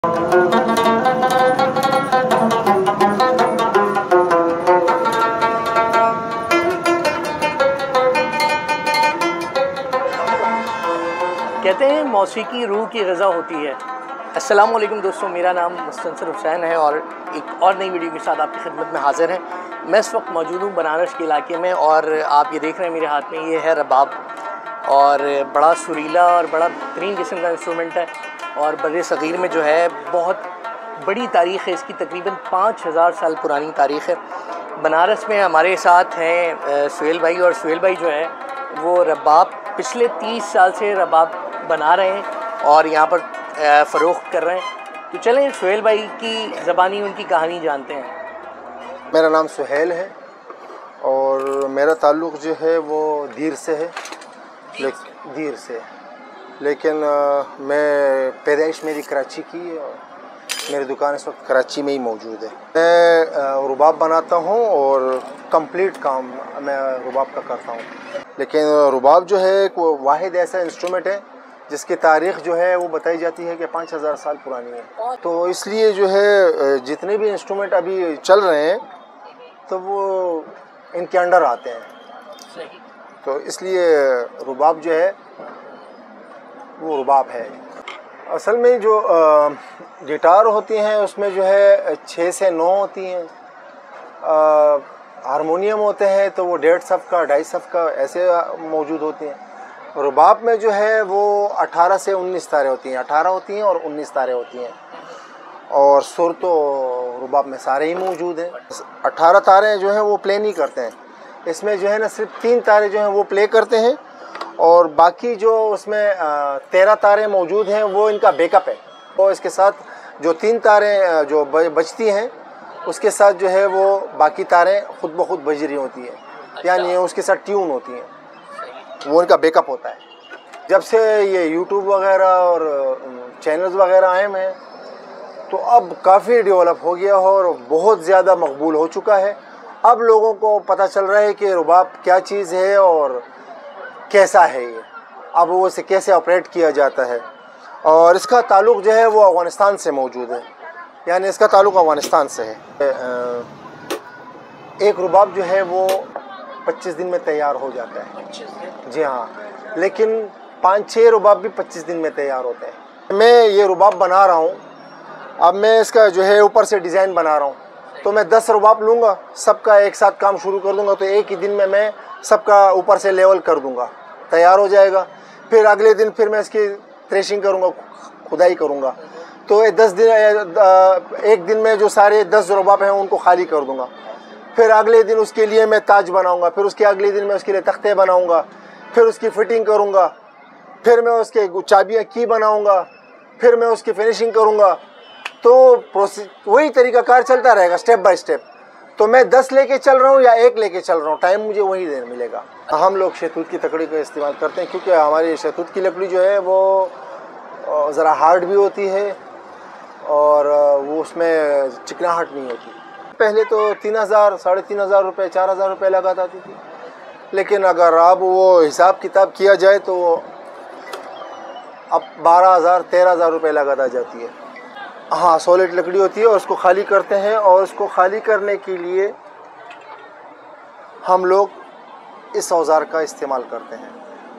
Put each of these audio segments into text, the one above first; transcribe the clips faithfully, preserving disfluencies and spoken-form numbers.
कहते हैं मौसीकी रूह की ग़िज़ा होती है। अस्सलाम वालेकुम दोस्तों, मेरा नाम मुस्तनसर हुसैन है और एक और नई वीडियो के साथ आपकी खिदमत में हाज़िर हैं। मैं इस वक्त मौजूद हूँ बनारस के इलाके में और आप ये देख रहे हैं मेरे हाथ में, ये है रबाब और बड़ा सुरीला और बड़ा बेहतरीन किस्म का इंस्ट्रूमेंट है और बड़े सग़ीर में जो है बहुत बड़ी तारीख़ है इसकी, तकरीबन पाँच हज़ार साल पुरानी तारीख़ है। बनारस में हमारे साथ हैं सुहेल भाई और सुहेल भाई जो है वो रबाब पिछले तीस साल से रबाब बना रहे हैं और यहाँ पर फ़रोख्त कर रहे हैं। तो चलें सुहेल भाई की ज़बानी उनकी कहानी जानते हैं। मेरा नाम सुहेल है और मेरा ताल्लुक़ जो है वो दीर से है, लेकिन दीर से लेकिन आ, मैं पैदाइश मेरी कराची की है और मेरी दुकान इस वक्त कराची में ही मौजूद है। मैं रुबाब बनाता हूँ और कंप्लीट काम मैं रुबाब का करता हूँ, लेकिन रुबाब जो है एक वाहिद ऐसा इंस्ट्रूमेंट है जिसकी तारीख़ जो है वो बताई जाती है कि पाँच हज़ार साल पुरानी है। तो इसलिए जो है जितने भी इंस्ट्रूमेंट अभी चल रहे हैं तो वो इनके अंडर आते हैं, तो इसलिए रुबाब जो है वो रुबाब है। असल में जो गिटार होती हैं उसमें जो है छः से नौ होती हैं, हारमोनियम होते हैं तो वो डेढ़ सफ़ का ढाई सफ़ का ऐसे मौजूद होती हैं। रुबाब में जो है वो अठारह से उन्नीस तारें होती हैं, अठारह होती हैं और उन्नीस तारें होती हैं और सुर तो रुबाब में सारे ही मौजूद हैं। अठारह तारें जो हैं वो प्ले नहीं करते हैं, इसमें जो है ना सिर्फ तीन तारे जो हैं वो प्ले करते हैं और बाकी जो उसमें तेरह तारें मौजूद हैं वो इनका बैकअप है। और इसके साथ जो तीन तारें जो बचती हैं उसके साथ जो है वो बाकी तारें खुद ब खुद बज रही होती हैं, यानी उसके साथ ट्यून होती हैं, वो इनका बैकअप होता है। जब से ये यूट्यूब वगैरह और चैनल्स वगैरह आए हैं तो अब काफ़ी डेवलप हो गया हो और बहुत ज़्यादा मकबूल हो चुका है। अब लोगों को पता चल रहा है कि रुबाब क्या चीज़ है और कैसा है ये, अब वो इसे कैसे ऑपरेट किया जाता है। और इसका ताल्लुक़ जो है वो अफ़गानिस्तान से मौजूद है, यानी इसका ताल्लुक़ अफ़गानिस्तान से है। एक रुबाब जो है वो पच्चीस दिन में तैयार हो जाता है। जी हाँ, लेकिन पाँच छः रुबाब भी पच्चीस दिन में तैयार होते हैं। मैं ये रुबाब बना रहा हूँ, अब मैं इसका जो है ऊपर से डिज़ाइन बना रहा हूँ, तो मैं दस रुबाब लूँगा, सबका एक साथ काम शुरू कर दूँगा, तो एक ही दिन में मैं सबका ऊपर से लेवल कर दूँगा, तैयार हो जाएगा। फिर अगले दिन फिर मैं इसकी थ्रेशिंग करूँगा, खुदाई करूँगा, तो दस दिन एक दिन में जो सारे दस रुबाब हैं उनको खाली कर दूँगा। फिर अगले दिन उसके लिए मैं ताज बनाऊँगा, फिर उसके अगले दिन मैं उसके लिए तख्ते बनाऊँगा, फिर उसकी फ़िटिंग करूँगा, फिर मैं उसके चाबियाँ की बनाऊँगा, फिर मैं उसकी फिनिशिंग करूँगा। तो प्रोसेस वही तरीक़ाकार चलता रहेगा स्टेप बाय स्टेप। तो मैं दस लेके चल रहा हूँ या एक लेके चल रहा हूँ, टाइम मुझे वही देर मिलेगा। हम लोग शहतूत की लकड़ी का इस्तेमाल करते हैं क्योंकि हमारी शहतूत की लकड़ी जो है वो ज़रा हार्ड भी होती है और वो उसमें चिकनाहट नहीं होती। पहले तो तीन हज़ार साढ़े तीन हज़ार रुपये चार हज़ार रुपये लगा जाती थी, लेकिन अगर अब वो हिसाब किताब किया जाए तो अब बारह हज़ार तेरह हज़ार रुपये लगा जाती है। हाँ, सॉलिड लकड़ी होती है और उसको खाली करते हैं और उसको खाली करने के लिए हम लोग इस औजार का इस्तेमाल करते हैं,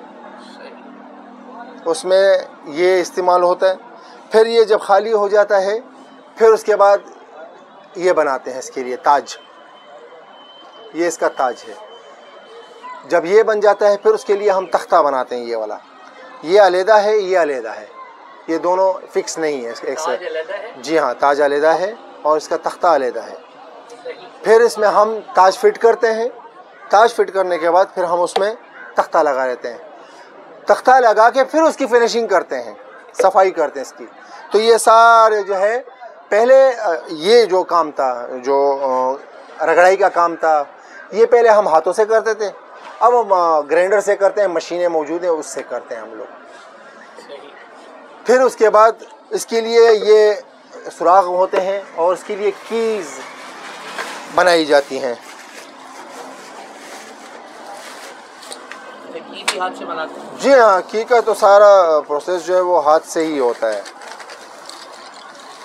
उसमें ये इस्तेमाल होता है। फिर ये जब खाली हो जाता है फिर उसके बाद ये बनाते हैं इसके लिए ताज, ये इसका ताज है। जब ये बन जाता है फिर उसके लिए हम तख्ता बनाते हैं, ये वाला, ये अलहदा है, ये अलहदा है, ये दोनों फिक्स नहीं है एक से। जी हाँ, ताज अलहदा है और इसका तख्ता अलहदा है। फिर इसमें हम ताज फिट करते हैं, ताज फिट करने के बाद फिर हम उसमें तख्ता लगा लेते हैं, तख्ता लगा के फिर उसकी फिनिशिंग करते हैं, सफाई करते हैं इसकी। तो ये सारे जो है पहले ये जो काम था, जो रगड़ाई का काम था, ये पहले हम हाथों से करते थे, अब हम ग्राइंडर से करते हैं, मशीनें मौजूद हैं उससे करते हैं हम लोग। फिर उसके बाद इसके लिए ये सुराख होते हैं और इसके लिए कीज़ बनाई जाती हैं। की भी हाथ से बनाते हैं? जी हाँ, की का तो सारा प्रोसेस जो है वो हाथ से ही होता है।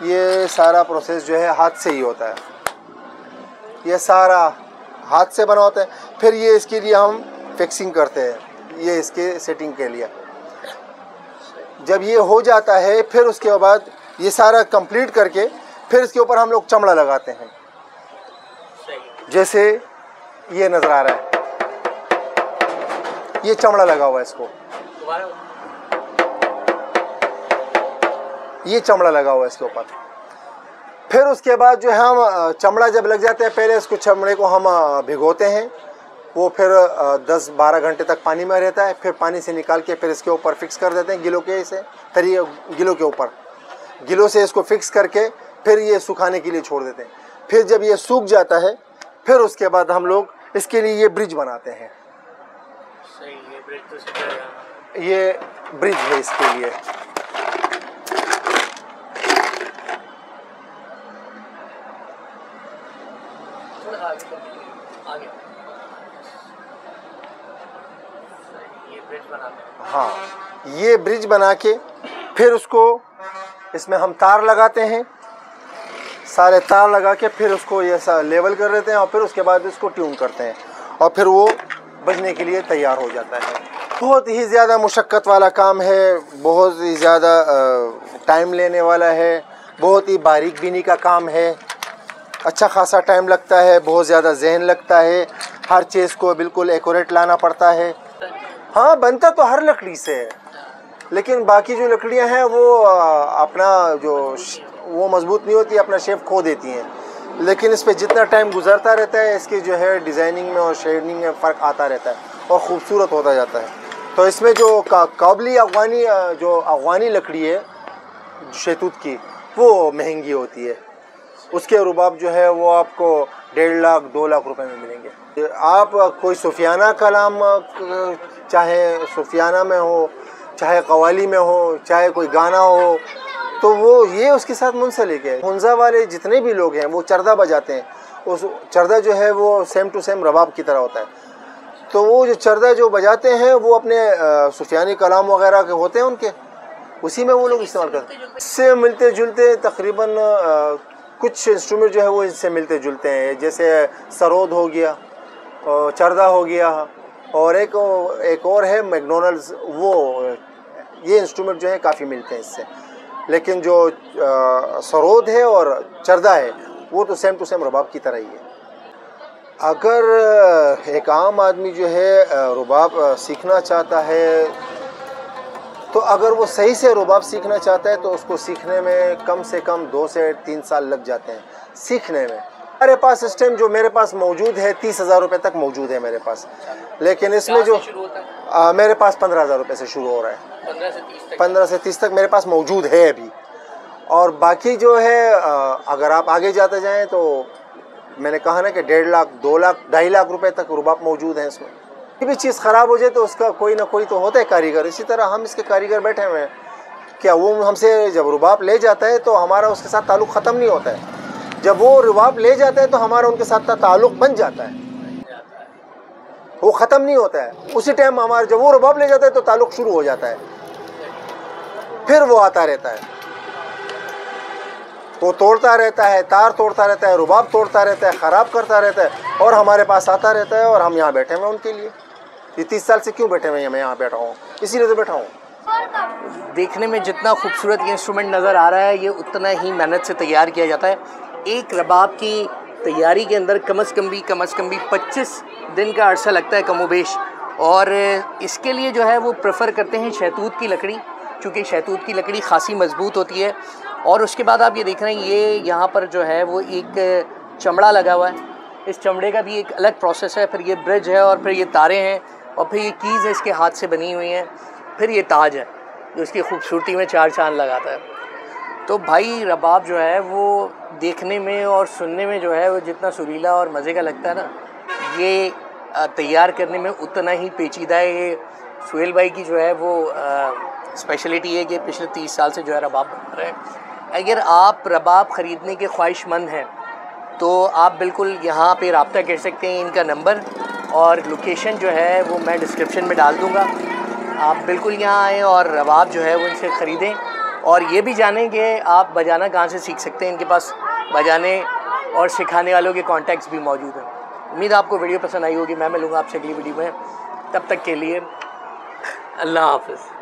ये सारा प्रोसेस जो है हाथ से ही होता है, ये सारा हाथ से बना होता है। फिर ये इसके लिए हम फिक्सिंग करते हैं, ये इसके सेटिंग के लिए। जब ये हो जाता है फिर उसके बाद ये सारा कंप्लीट करके फिर इसके ऊपर हम लोग चमड़ा लगाते हैं। जैसे ये नज़र आ रहा है, ये चमड़ा लगा हुआ है इसको, ये चमड़ा लगा हुआ है इसके ऊपर। फिर उसके बाद जो है हम चमड़ा जब लग जाता है, पहले इसको चमड़े को हम भिगोते हैं, वो फिर दस बारह घंटे तक पानी में रहता है। फिर पानी से निकाल के फिर इसके ऊपर फिक्स कर देते हैं गिलों के से तरी गिलों के ऊपर, गिलों से इसको फिक्स करके फिर ये सुखाने के लिए छोड़ देते हैं। फिर जब ये सूख जाता है फिर उसके बाद हम लोग इसके लिए ये ब्रिज बनाते हैं। सही, ये ब्रिज तो सीधा ये ब्रिज है इसके लिए। आगे ये ब्रिज बनाते हैं। हाँ, ये ब्रिज बना के फिर उसको इसमें हम तार लगाते हैं, सारे तार लगा के फिर उसको ये सा लेवल कर देते हैं और फिर उसके बाद इसको ट्यून करते हैं और फिर वो बजने के लिए तैयार हो जाता है। बहुत ही ज़्यादा मुशक्क़त वाला काम है, बहुत ही ज़्यादा टाइम लेने वाला है, बहुत ही बारीक बीनी का काम है, अच्छा खासा टाइम लगता है, बहुत ज़्यादा जहन लगता है, हर चीज़ को बिल्कुल एक्यूरेट लाना पड़ता है। हाँ, बनता तो हर लकड़ी से है, लेकिन बाकी जो लकड़ियाँ हैं वो अपना जो वो मजबूत नहीं होती, अपना शेप खो देती हैं। लेकिन इस पर जितना टाइम गुजरता रहता है इसकी जो है डिज़ाइनिंग में और शेडिंग में फ़र्क आता रहता है और ख़ूबसूरत होता जाता है। तो इसमें जो का, काबली अफ़गानी जो अफ़गानी लकड़ी है शहतूत की, वो महंगी होती है। उसके रुबाब जो है वो आपको डेढ़ लाख दो लाख रुपए में मिलेंगे। आप कोई सूफियाना कलाम, चाहे सूफियाना में हो, चाहे कवाली में हो, चाहे कोई गाना हो, तो वो ये उसके साथ मुंसलिक है। हुंजा वाले जितने भी लोग हैं वो चरदा बजाते हैं, उस चरदा जो है वो सेम टू सेम रबाब की तरह होता है। तो वो जो चरदा जो बजाते हैं वो अपने सूफियानी कलाम वगैरह के होते हैं उनके, उसी में वो लोग इस्तेमाल करते हैं। इससे मिलते जुलते तकरीबन कुछ इंस्ट्रूमेंट जो है वो इससे मिलते जुलते हैं, जैसे सरोद हो गया, चरदा हो गया, और एक एक और है मैकडोनल्ड्स, वो ये इंस्ट्रूमेंट जो है काफ़ी मिलते हैं इससे। लेकिन जो आ, सरोद है और चरदा है वो तो सेम टू सेम रुबाब की तरह ही है। अगर एक आम आदमी जो है रुबाब सीखना चाहता है, तो अगर वो सही से रुबाब सीखना चाहता है तो उसको सीखने में कम से कम दो से तीन साल लग जाते हैं सीखने में। मेरे पास इस टाइम जो मेरे पास मौजूद है तीस हज़ार रुपये तक मौजूद है मेरे पास, लेकिन इसमें जो आ, मेरे पास पंद्रह हज़ार रुपये से शुरू हो रहा है, पंद्रह से तीस तक मेरे पास मौजूद है अभी। और बाकी जो है आ, अगर आप आगे जाते जाएँ तो मैंने कहा ना कि डेढ़ लाख दो लाख ढाई लाख रुपए तक रुबाब मौजूद है इसमें। कोई भी चीज़ ख़राब हो जाए तो उसका कोई ना कोई तो होता है कारीगर। इसी तरह हम इसके कारीगर बैठे हुए हैं, क्या वो हमसे जब रुबाब ले जाता है तो हमारा उसके साथ ताल्लुक़ ख़त्म नहीं होता है, जब वो रुबाब ले जाता है तो हमारा उनके साथ ताल्लुक़ बन जाता है, वो ख़त्म नहीं होता है। उसी टाइम हमारा जब वो रुबाब ले जाता है तो ताल्लुक़ शुरू हो जाता है, फिर वो आता रहता है, वो तोड़ता रहता है, तार तोड़ता रहता है, रुबाब तोड़ता रहता है, ख़राब करता रहता है और हमारे पास आता रहता है। और हम यहाँ बैठे हुए उनके लिए, ये तीस साल से क्यों बैठे हुए हैं, मैं यहाँ बैठा हूँ इसीलिए तो बैठा हूँ। देखने में जितना खूबसूरत ये इंस्ट्रूमेंट नज़र आ रहा है ये उतना ही मेहनत से तैयार किया जाता है। एक रबाब की तैयारी के अंदर कम अज़ कम भी कम अज़ कम भी पच्चीस दिन का अरसा लगता है कमोबेश। और इसके लिए जो है वो प्रेफर करते हैं शहतूत की लकड़ी, क्योंकि शहतूत की लकड़ी खासी मजबूत होती है। और उसके बाद आप ये देख रहे हैं ये यहाँ पर जो है वो एक चमड़ा लगा हुआ है, इस चमड़े का भी एक अलग प्रोसेस है। फिर ये ब्रिज है और फिर ये तारें हैं और फिर ये कीज़ है इसके हाथ से बनी हुई हैं, फिर ये ताज है जो इसकी खूबसूरती में चार चांद लगाता है। तो भाई रबाब जो है वो देखने में और सुनने में जो है वो जितना सुरीला और मज़े का लगता है ना, ये तैयार करने में उतना ही पेचीदा है। ये सुहेल भाई की जो है वो स्पेशलिटी है कि पिछले तीस साल से जो है रबाब बना रहे हैं। अगर आप रबाब ख़रीदने के ख्वाहिशमंद हैं तो आप बिल्कुल यहाँ पे रब्ता कर सकते हैं। इनका नंबर और लोकेशन जो है वो मैं डिस्क्रिप्शन में डाल दूँगा। आप बिल्कुल यहाँ आएँ और रबाब जो है वो इनसे ख़रीदें और ये भी जानें कि आप बजाना कहाँ से सीख सकते हैं। इनके पास बजाने और सिखाने वालों के कॉन्टैक्ट्स भी मौजूद हैं। उम्मीद आपको वीडियो पसंद आई होगी। मैं मिलूँगा आपसे अगली वीडियो में, तब तक के लिए अल्लाह हाफ़िज़।